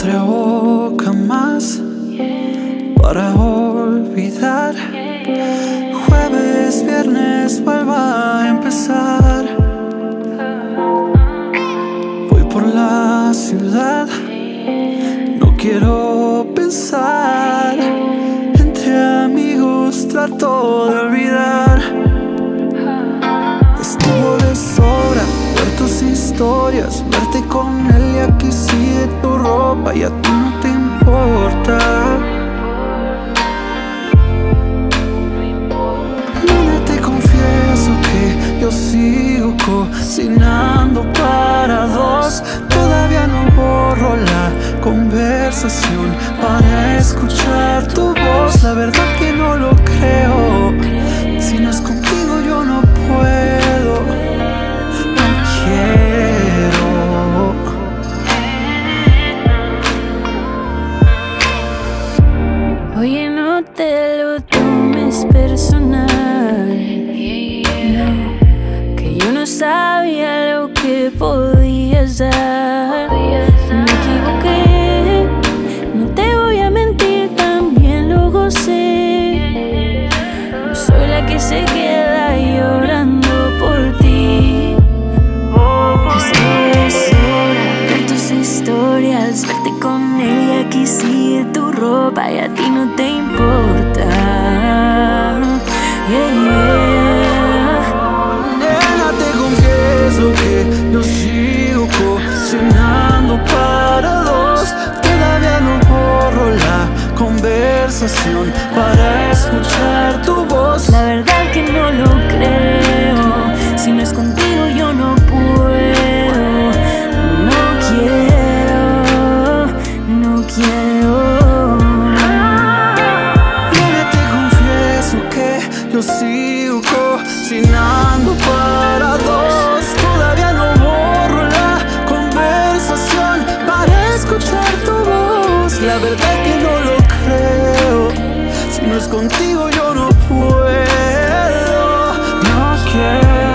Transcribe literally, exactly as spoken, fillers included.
otra boca más para olvidar. Jueves, viernes, vuelva a empezar. Voy por la ciudad, no quiero pensar. Entre amigos trato de olvidar. Estuvo de sobra ver tus historias, verte con él y aquí sigue tu ropa y a ti no te importa. Nena, te confieso que yo sigo cocinando para dos. Todavía no borro la conversación para escuchar tu voz. La verdad que no lo creo, si no es contigo yo no puedo, no quiero. Oye, no te lo tomes personal, no, que yo no sabía lo que podías dar. Me equivoqué, no te voy a mentir, también lo gocé. No soy la que se queda llorando por ti. Estoy sola, ver tus historias, verte con él y aquí sigue tu ropa y a ti no te importa. Yeah, yeah. Nena, te confieso que yo sigo cocinando para dos. Todavía no borro la conversación para escuchar tu voz. La verdad que no lo creo, si no es contigo yo no puedo. No quiero, no quiero. Nena, te confieso que yo sigo cocinando para dos. Todavía no borro la conversación para escuchar tu voz. La verdad que no lo creo, si no es contigo yo no puedo, no quiero.